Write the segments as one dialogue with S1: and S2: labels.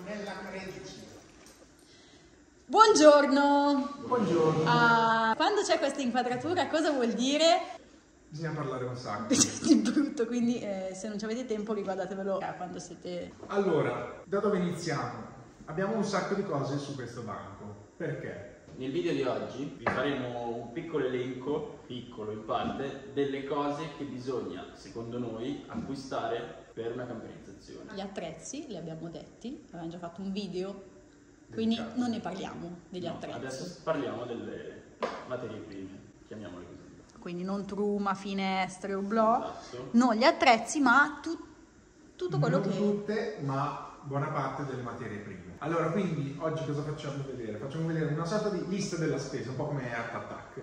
S1: nella 13.
S2: Buongiorno!
S1: Buongiorno!
S2: Quando c'è questa inquadratura cosa vuol dire?
S1: Bisogna parlare un sacco.
S2: Di brutto, quindi se non ci avete tempo riguardatevelo quando siete...
S1: Allora, da dove iniziamo? Abbiamo un sacco di cose su questo banco. Perché?
S3: Nel video di oggi vi faremo un piccolo elenco, piccolo in parte, delle cose che bisogna, secondo noi, acquistare per una camperizzazione.
S2: Gli attrezzi, li abbiamo detti, abbiamo già fatto un video, quindi non ne parliamo degli attrezzi.
S3: Adesso parliamo delle materie prime, chiamiamole così.
S2: Quindi non truma, finestre o blò,
S3: Esatto.
S2: non gli attrezzi, ma tutto quello
S1: non
S2: che...
S1: tutte, ma buona parte delle materie prime. Allora, quindi oggi cosa facciamo vedere? Facciamo vedere una sorta di lista della spesa, un po' come Art Attack.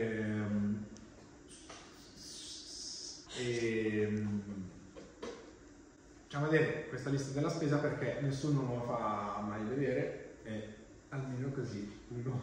S1: Facciamo vedere questa lista della spesa perché nessuno me lo fa mai vedere e almeno così uno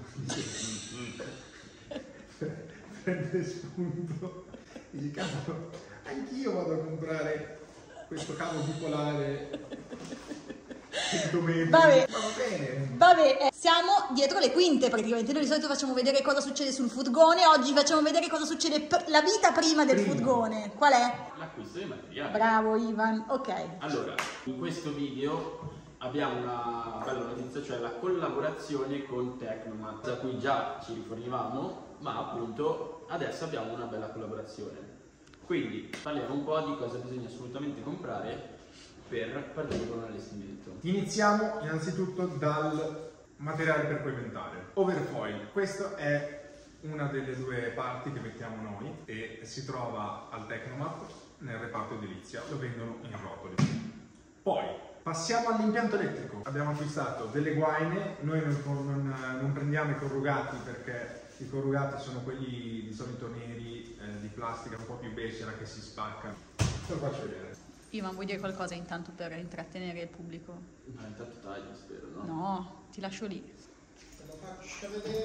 S1: prende spunto e dice cavolo, anch'io vado a comprare questo cavo bipolare 100 metri.
S2: Vabbè.
S1: Ma va bene.
S2: Vabbè, siamo dietro le quinte praticamente. Noi di solito facciamo vedere cosa succede sul furgone, oggi facciamo vedere cosa succede la vita prima del furgone. Qual è?
S3: L'acquisto dei materiali.
S2: Bravo Ivan, ok.
S3: Allora, in questo video abbiamo una bella notizia, cioè la collaborazione con Tecnomat, da cui già ci rifornivamo, ma appunto adesso abbiamo una bella collaborazione. Quindi parliamo un po' di cosa bisogna assolutamente comprare per partire con un allestimento.
S1: Iniziamo innanzitutto dal materiale per coibentare. Overfoil, questa è una delle due parti che mettiamo noi e si trova al Tecnomat nel reparto edilizia, lo vendono in rotoli. Poi passiamo all'impianto elettrico. Abbiamo acquistato delle guaine, noi non prendiamo i corrugati perché i corrugati sono quelli di solito neri, di plastica un po' più becera che si spaccano. Te lo faccio vedere.
S2: Ivan, vuoi dire qualcosa intanto per intrattenere il pubblico?
S3: Ma intanto taglio, spero, no?
S2: No, ti lascio lì.
S1: Te lo faccio vedere.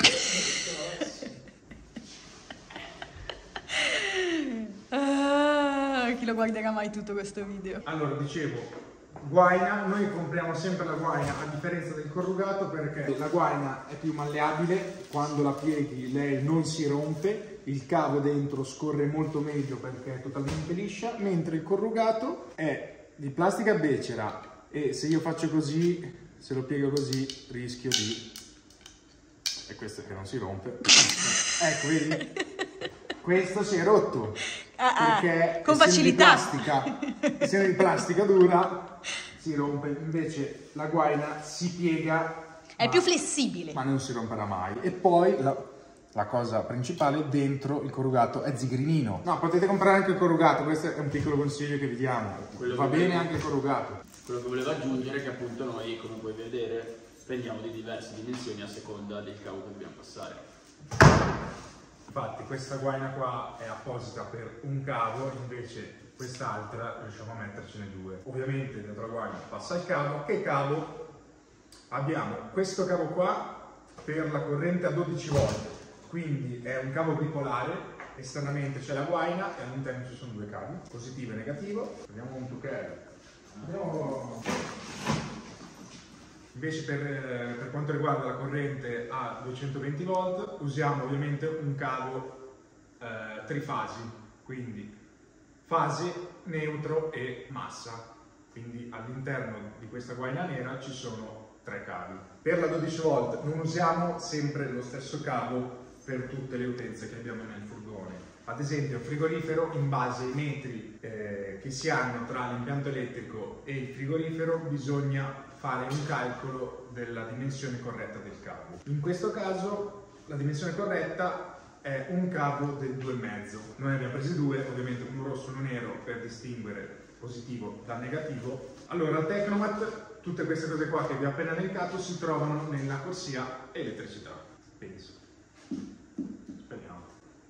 S2: Chi lo guarderà mai tutto questo video?
S1: Allora, dicevo, guaina, noi compriamo sempre la guaina a differenza del corrugato perché la guaina è più malleabile, quando la pieghi lei non si rompe, il cavo dentro scorre molto meglio perché è totalmente liscia, mentre il corrugato è di plastica becera e se io faccio così, se lo piego così, rischio di... e questo che non si rompe. Ecco, vedi? Questo si è rotto perché
S2: con facilità.
S1: essendo di plastica dura si rompe, invece la guaina si piega,
S2: È più flessibile.
S1: ma non si romperà mai. E poi la cosa principale, dentro il corrugato è zigrinino. No, potete comprare anche il corrugato, questo è un piccolo consiglio che vi diamo. Va bene anche il corrugato.
S3: Quello che volevo aggiungere è che appunto noi, come puoi vedere, prendiamo di diverse dimensioni a seconda del cavo che dobbiamo passare.
S1: Infatti questa guaina qua è apposita per un cavo, invece quest'altra riusciamo a mettercene due. Ovviamente dentro la guaina passa il cavo. Che cavo? Abbiamo questo cavo qua per la corrente a 12 volt, quindi è un cavo bipolare, esternamente c'è la guaina e all'interno ci sono due cavi, positivo e negativo. Prendiamo un tucchero. Invece per quanto riguarda la corrente a 220 volt usiamo ovviamente un cavo trifasi, quindi fase, neutro e massa. Quindi all'interno di questa guaina nera ci sono 3 cavi. Per la 12 volt non usiamo sempre lo stesso cavo per tutte le utenze che abbiamo nel furgone. Ad esempio, frigorifero, in base ai metri che si hanno tra l'impianto elettrico e il frigorifero bisogna fare un calcolo della dimensione corretta del cavo. In questo caso la dimensione corretta è un cavo del 2,5. Noi ne abbiamo presi 2, ovviamente uno rosso e uno nero per distinguere positivo dal negativo. Allora al Tecnomat tutte queste cose qua che vi ho appena elencato si trovano nella corsia elettricità, penso. Speriamo.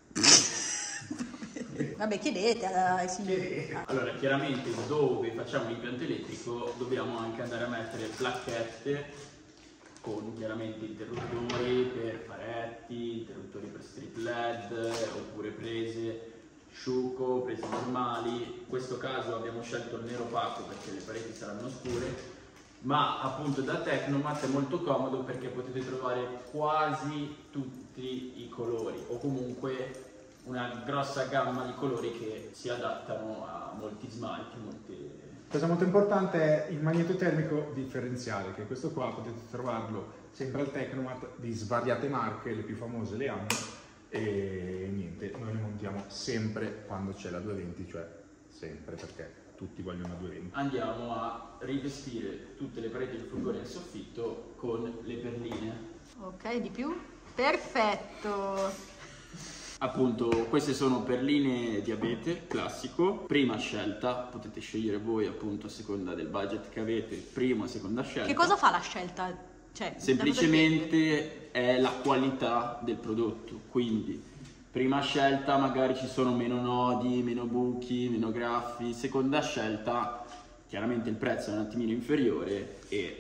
S2: Vabbè, chiedete ai signori.
S3: Allora, chiaramente dove facciamo l'impianto elettrico dobbiamo anche andare a mettere placchette con chiaramente interruttori per faretti, interruttori per strip LED, oppure prese sciuco, prese normali. In questo caso abbiamo scelto il nero opaco perché le pareti saranno scure ma appunto da Tecnomat è molto comodo perché potete trovare quasi tutti i colori o comunque una grossa gamma di colori che si adattano a molti smalti,
S1: Cosa molto importante è il magneto termico differenziale, che questo qua potete trovarlo sempre al Tecnomat di svariate marche, le più famose le hanno, e niente, noi le montiamo sempre quando c'è la 220, cioè sempre, perché tutti vogliono la 220.
S3: Andiamo a rivestire tutte le pareti del furgone e il soffitto con le perline.
S2: Ok, di più? Perfetto!
S3: Appunto, queste sono perline di abete classico, prima scelta, potete scegliere voi appunto a seconda del budget che avete, prima o seconda scelta.
S2: Che cosa fa la scelta? Cioè,
S3: semplicemente è la qualità del prodotto, quindi prima scelta magari ci sono meno nodi, meno buchi, meno graffi, seconda scelta chiaramente il prezzo è un attimino inferiore e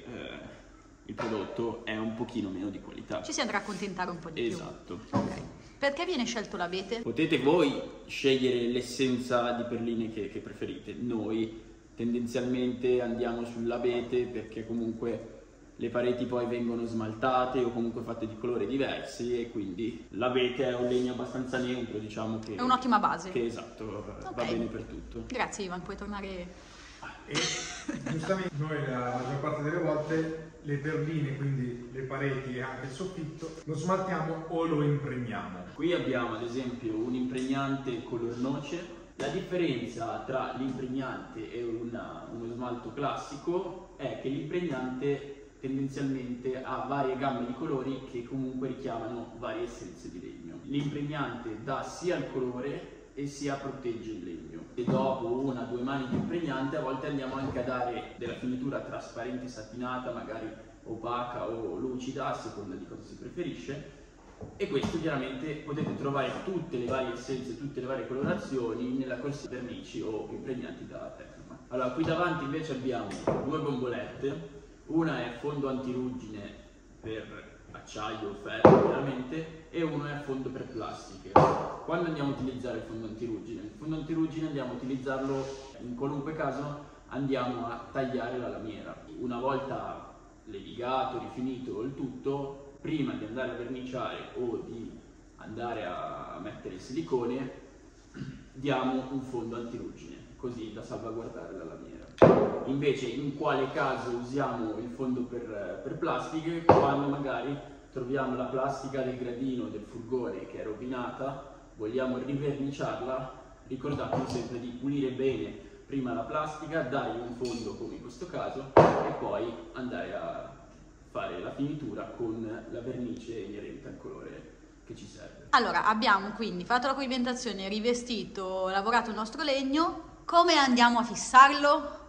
S3: il prodotto è un pochino meno di qualità.
S2: Ci si andrà a accontentare un po' di
S3: Esatto.
S2: più. Ok. Perché viene scelto l'abete?
S3: Potete voi scegliere l'essenza di perline che preferite, noi tendenzialmente andiamo sull'abete perché comunque le pareti poi vengono smaltate o comunque fatte di colori diversi e quindi l'abete è un legno abbastanza neutro, diciamo che...
S2: È un'ottima base.
S3: Che esatto, va bene per tutto.
S2: Grazie Ivan, puoi tornare...
S1: E giustamente noi la maggior parte delle volte le perline, quindi le pareti e anche il soffitto, lo smaltiamo o lo impregniamo.
S3: Qui abbiamo ad esempio un impregnante color noce. La differenza tra l'impregnante e uno smalto classico è che l'impregnante tendenzialmente ha varie gamme di colori che comunque richiamano varie essenze di legno. L'impregnante dà sia il colore e sia protegge il legno. E dopo una o due mani di impregnante a volte andiamo anche a dare della finitura trasparente satinata, magari opaca o lucida, a seconda di cosa si preferisce. E questo chiaramente potete trovare tutte le varie essenze, tutte le varie colorazioni nella corsia vernici o impregnati da Tecnomat. Allora, qui davanti invece abbiamo due bombolette, una è fondo antiruggine per acciaio o ferro chiaramente e uno è fondo per plastiche. Quando andiamo a utilizzare il fondo antiruggine andiamo a utilizzarlo in qualunque caso andiamo a tagliare la lamiera. Una volta levigato, rifinito il tutto, prima di andare a verniciare o di andare a mettere il silicone diamo un fondo antiruggine così da salvaguardare la lamiera. Invece in quale caso usiamo il fondo per plastiche? Quando magari troviamo la plastica del gradino del furgone che è rovinata, vogliamo riverniciarla, ricordatevi sempre di pulire bene prima la plastica, dargli un fondo come in questo caso e poi andare a fare la finitura con la vernice inerente al colore che ci serve.
S2: Allora, abbiamo quindi fatto la pavimentazione, rivestito, lavorato il nostro legno. Come andiamo a fissarlo?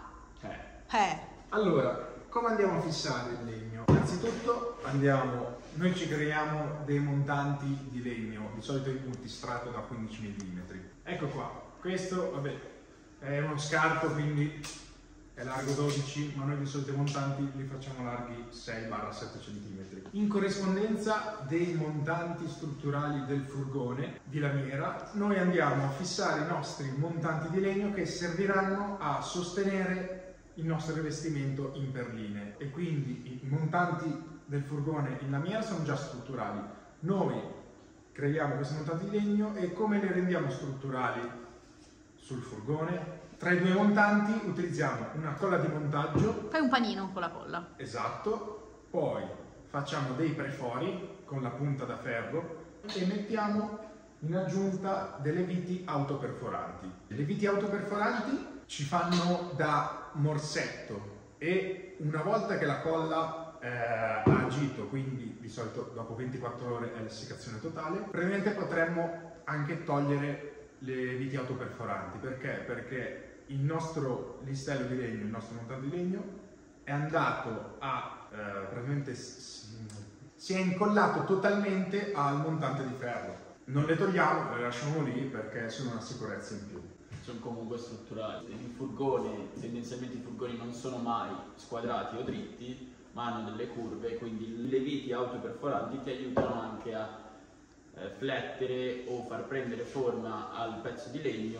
S1: Allora, come andiamo a fissare il legno? Innanzitutto noi ci creiamo dei montanti di legno, di solito in multistrato da 15 mm. Ecco qua, questo vabbè, è uno scarto, quindi è largo 12, ma noi di solito i montanti li facciamo larghi 6-7 cm. In corrispondenza dei montanti strutturali del furgone di lamiera, noi andiamo a fissare i nostri montanti di legno che serviranno a sostenere il nostro rivestimento in perline, e quindi i montanti del furgone in lamiera sono già strutturali. Noi creiamo questi montanti di legno e come li rendiamo strutturali sul furgone? Tra i due montanti utilizziamo una colla di montaggio.
S2: Fai un panino con la colla.
S1: Esatto. Poi facciamo dei prefori con la punta da ferro e mettiamo in aggiunta delle viti autoperforanti. Le viti autoperforanti ci fanno da morsetto e una volta che la colla ha agito, quindi di solito dopo 24 ore è l'essiccazione totale, probabilmente potremmo anche togliere le viti autoperforanti. Perché? Perché il nostro listello di legno, il nostro montante di legno è andato a praticamente si è incollato totalmente al montante di ferro. Non le togliamo, le lasciamo lì perché sono una sicurezza in più.
S3: Sono comunque strutturali. Il furgone, tendenzialmente i furgoni non sono mai squadrati o dritti, ma hanno delle curve, quindi le viti autoperforanti ti aiutano anche a flettere o far prendere forma al pezzo di legno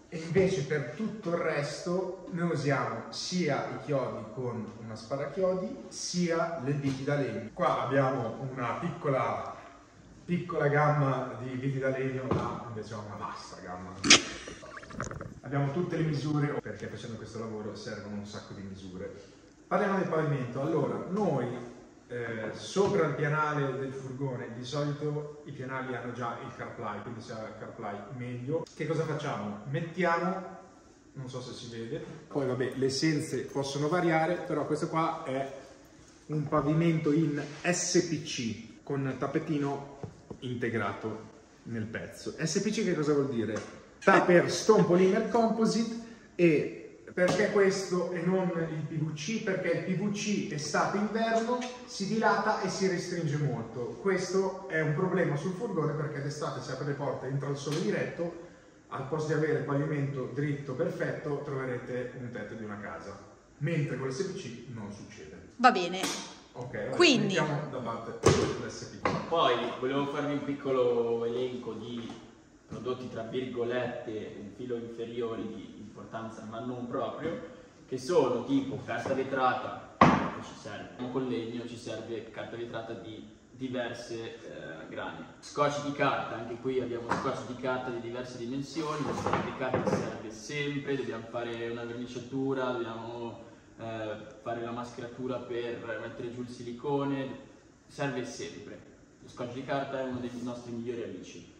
S1: E invece per tutto il resto noi usiamo sia i chiodi con una sparachiodi sia le viti da legno. Qua abbiamo una piccola gamma di viti da legno, invece una vasta gamma. Abbiamo tutte le misure, perché facendo questo lavoro servono un sacco di misure. Parliamo del pavimento. Allora, noi sopra il pianale del furgone, di solito i pianali hanno già il CarPlay, quindi se ha il CarPlay meglio. Che cosa facciamo? Mettiamo, non so se si vede, poi vabbè le essenze possono variare, però questo qua è un pavimento in SPC con tappetino integrato nel pezzo. SPC che cosa vuol dire? Sta per Stone Polymer Composite. E perché questo e non il PVC? Perché il PVC estate-inverno si dilata e si restringe molto. Questo è un problema sul furgone perché d'estate si apre le porte, entra il sole diretto, al posto di avere il pavimento dritto perfetto troverete un tetto di una casa, mentre con l'SPC non succede.
S2: Va bene.
S1: Ok,
S2: quindi
S1: mettiamo da parte l'SPC.
S3: Poi volevo farvi un piccolo elenco di prodotti tra virgolette un filo inferiori di importanza ma non proprio, che sono tipo carta vetrata, che ci serve con legno, ci serve carta vetrata di diverse grani, scotch di carta, anche qui abbiamo scotch di carta di diverse dimensioni, lo scotch di carta serve sempre, dobbiamo fare una verniciatura, dobbiamo fare la mascheratura per mettere giù il silicone, serve sempre. Lo scotch di carta è uno dei nostri migliori amici.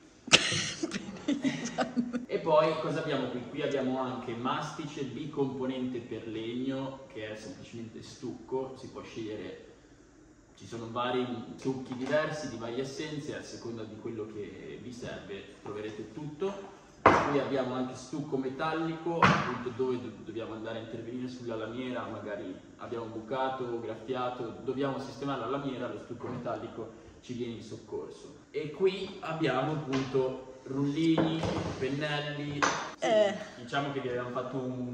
S3: E poi cosa abbiamo qui? Qui abbiamo anche mastice bicomponente per legno, che è semplicemente stucco, si può scegliere, ci sono vari trucchi diversi di varie essenze, a seconda di quello che vi serve troverete tutto. Qui abbiamo anche stucco metallico, appunto dove dobbiamo andare a intervenire sulla lamiera, magari abbiamo bucato, graffiato, dobbiamo sistemare la lamiera, lo stucco metallico ci viene in soccorso. E qui abbiamo appunto rullini, pennelli, diciamo che vi abbiamo fatto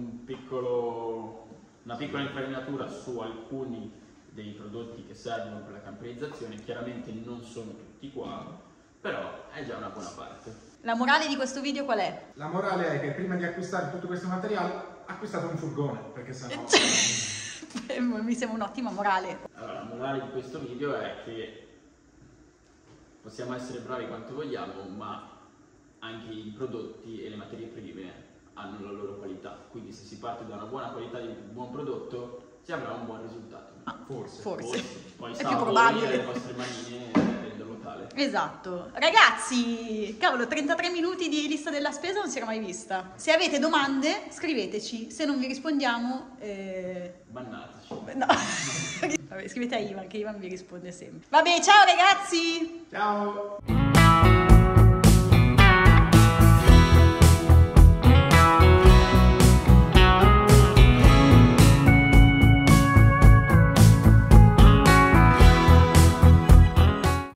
S3: una piccola infarinatura su alcuni dei prodotti che servono per la camperizzazione, chiaramente non sono tutti qua, però è già una buona parte.
S2: La morale di questo video qual è?
S1: La morale è che prima di acquistare tutto questo materiale acquistate un furgone, perché sennò
S2: Mi sembra un'ottima morale.
S3: Allora, la morale di questo video è che possiamo essere bravi quanto vogliamo, ma anche i prodotti e le materie prime hanno la loro qualità, quindi se si parte da una buona qualità di un buon prodotto si avrà un buon risultato.
S2: Forse.
S3: Poi
S2: È
S3: sta
S2: più
S3: a voi
S2: probabile.
S3: e alle vostre manine renderlo tale.
S2: Esatto. Ragazzi, cavolo, 33 minuti di lista della spesa non si era mai vista. Se avete domande scriveteci, se non vi rispondiamo
S3: Bannateci.
S2: no. Vabbè, scrivete a Ivan, che Ivan vi risponde sempre. Vabbè, ciao ragazzi!
S1: ciao!